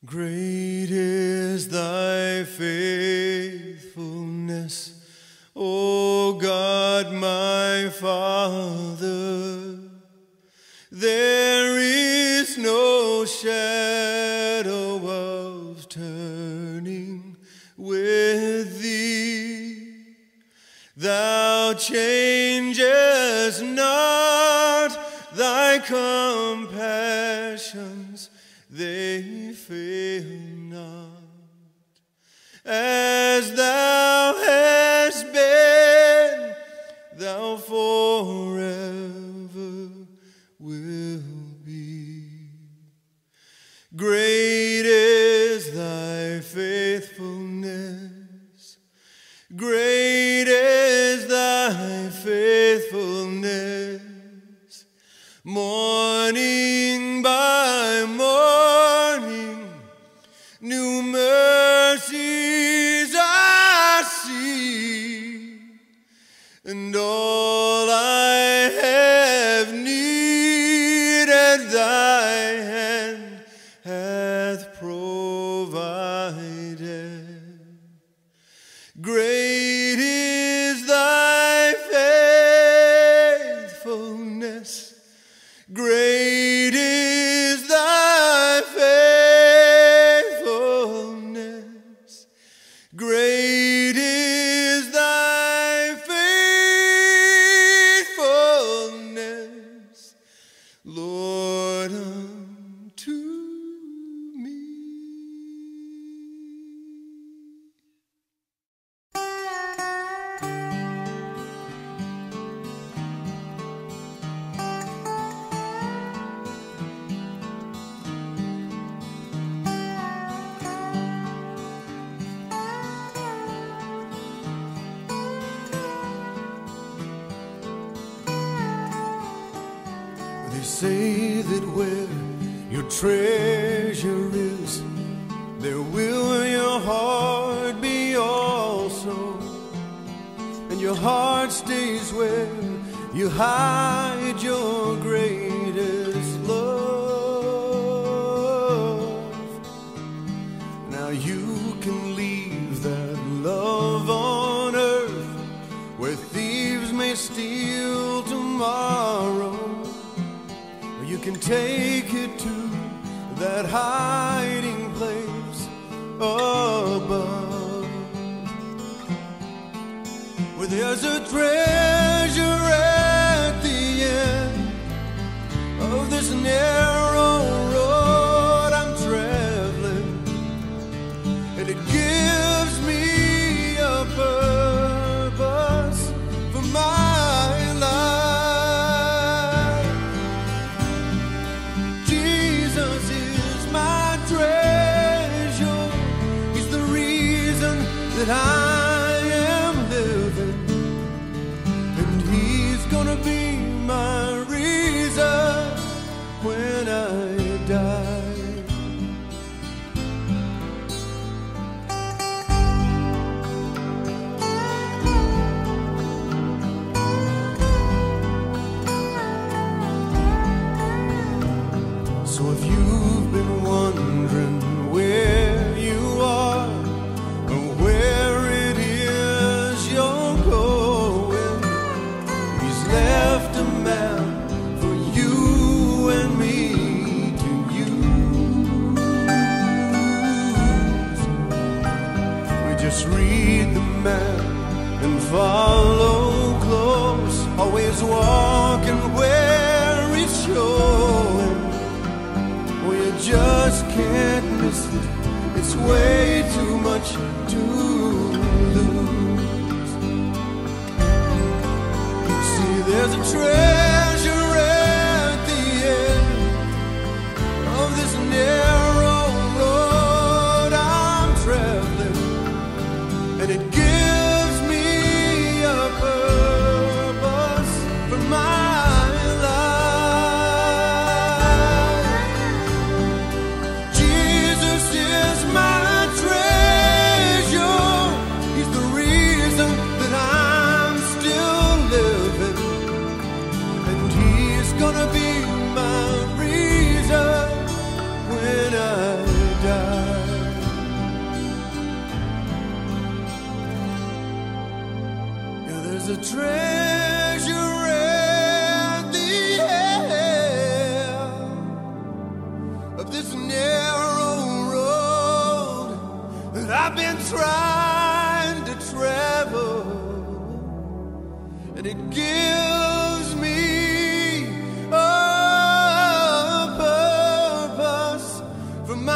Great is thy faithfulness, O God my Father. There is no shadow of turning with thee. Thou changest not, thy compassions, they fail not. As thou hast been, thou forever will be. Great is thy faithfulness. Great is thy faithfulness. Morning by morning, new mercies I see, and all I have needed thy hand hath provided. Great is thy faithfulness. Great is thy faithfulness. Great is thy faithfulness, Lord, unto me. They say that where your treasure is, there will your heart be also. And your heart stays where you hide your greatest love. Now you can leave that love on earth, where thieves may steal tomorrow. You can take it to that hiding place above, where there's a treasure at the end of this narrow road I'm traveling, and it gives me a purpose for my life. That I am living, and he's gonna be my reason when I die. So if you've been wondering where you are, left a map for you and me to use. We just read the map and follow close, always walking where it's showing. Well, you just can't miss it, it's way too much to lose. There's a treasure at the end of this narrow road I'm traveling, and it gives me a purpose for my life. Jesus is my treasure. He's the reason that I'm still living. there's a treasure at the end of this narrow road that I've been trying to travel, and it gives me a purpose for my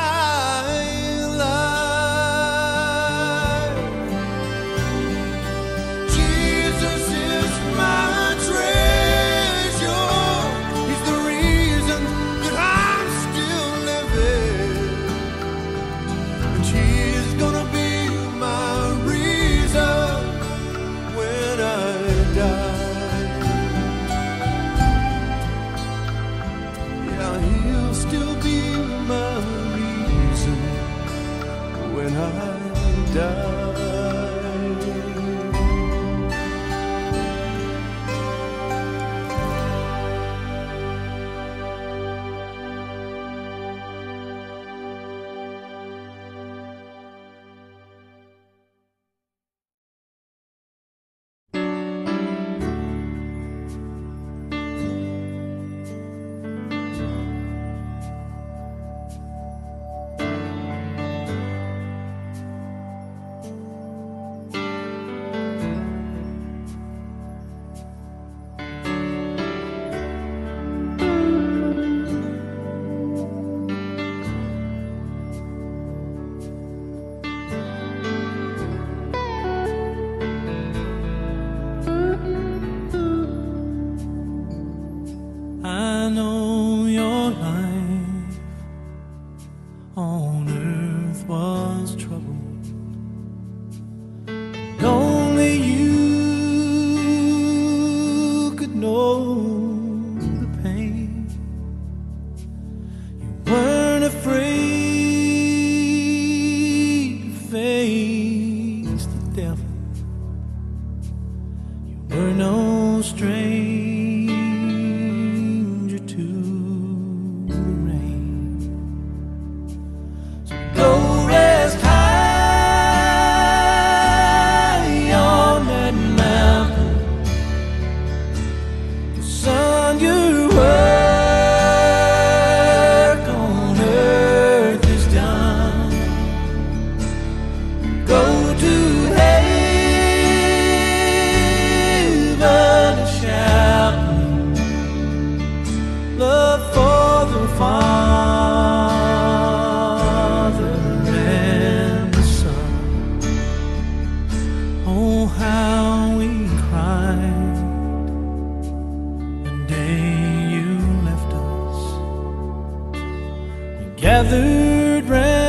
gathered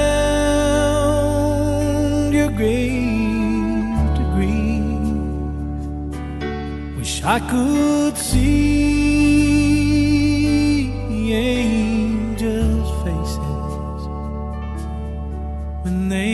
round your grave to grieve. Wish I could see angels' faces when they